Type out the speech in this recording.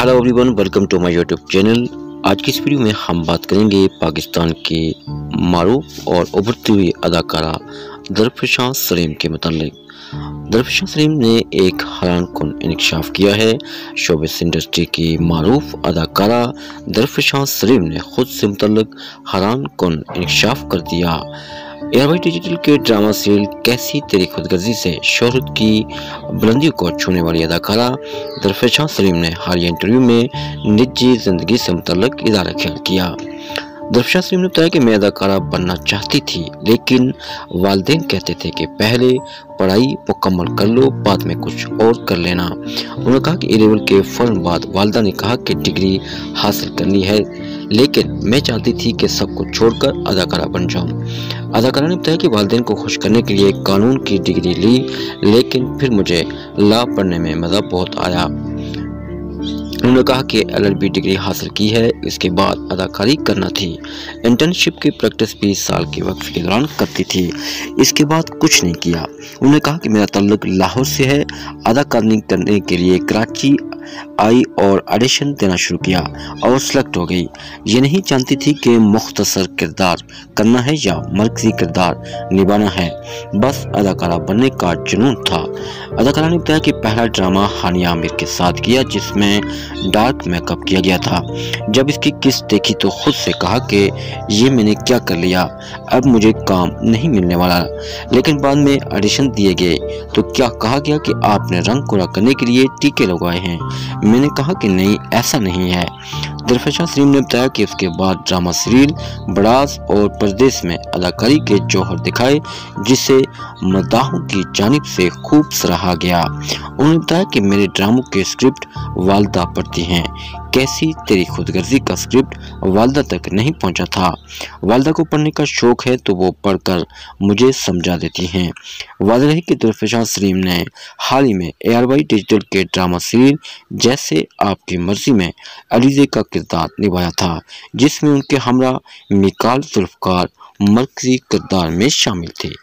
Hello everyone, welcome to my YouTube channel. आज की इस वीडियो में हम बात करेंगे पाकिस्तान की मारूफ और उभरती हुई अदाकारा दरफशां सलीम के मुतालिक। दरफशां सलीम ने एक हैरानकुन इंकशाफ किया है। शोबिस इंडस्ट्री की मारूफ अदाकारा दरफशां सलीम ने खुद से मुतालिक हैरानकुन इंकशाफ कर दिया। एयरवाई डिजिटल के ड्रामा सीरियल कैसी तेरी खुदगर्जी से शोहरत की बुलंदियों को छूने वाली अदाकारा दरफशां सलीम ने हालिया इंटरव्यू में निजी जिंदगी से मुतल्लिक इज़हार ख्याल किया। दरफशां सलीम ने बताया कि मैं अदाकारा बनना चाहती थी, लेकिन वालिदैन कहते थे कि पहले पढ़ाई मुकम्मल कर लो, बाद में कुछ और कर लेना। उन्होंने कहा कि ए लेवल के फौरन बाद वालिदा ने कहा कि डिग्री हासिल करनी है, लेकिन मैं चाहती थी कि सब कुछ छोड़कर अदाकारा बन जाऊं। अदाकारा ने बताया कि वालिदैन को खुश करने के लिए कानून की डिग्री ली, लेकिन फिर मुझे लॉ पढ़ने में मज़ा बहुत आया। उन्होंने कहा कि LLB डिग्री हासिल की है, इसके बाद अदाकारी करना थी। इंटर्नशिप की प्रैक्टिस 20 साल के वक्त के दौरान करती थी, इसके बाद कुछ नहीं किया। उन्होंने कहा कि मेरा ताल्लुक लाहौर से है। अदाकारी करने के लिए कराची आई और ऑडिशन देना शुरू किया और सेलेक्ट हो गई। ये नहीं जानती थी कि मुख्तसर किरदार करना है या मरकजी किरदार निभाना है, बस अदाकारा बनने का जुनून था। अदाकारा ने बताया कि पहला ड्रामा हानिया आमिर के साथ किया, जिसमें डार्क मेकअप किया गया था। जब इसकी किस्त देखी तो खुद से कहा कि ये मैंने क्या कर लिया, अब मुझे काम नहीं मिलने वाला। लेकिन बाद में ऑडिशन दिए गए तो क्या कहा गया कि आपने रंग कोरा करने के लिए टीके लगवाए हैं। मैंने कहा कि नहीं, ऐसा नहीं है। दरफशां सलीम ने बताया कि उसके बाद ड्रामा सीरियल बड़ास और परदेस में अदाकारी के जौहर दिखाए, जिसे मदाहों की जानिब से खूब सराहा गया। उन्होंने बताया कि मेरे ड्रामों के स्क्रिप्ट वालिदा पढ़ती हैं। कैसी तेरी खुदगर्जी का स्क्रिप्ट वालिदा तक नहीं पहुंचा था। वालिदा को पढ़ने का शौक है तो वो पढ़कर मुझे समझा देती हैं। वाज़ेह रही कि दरफशां सलीम ने हाल ही में एयरवाई डिजिटल के ड्रामा सीरियल जैसे आपकी मर्जी में अलीज़े का किरदार निभाया था, जिसमें उनके हमरा मिकाल जुल्फ़कार मरकजी किरदार में शामिल थे।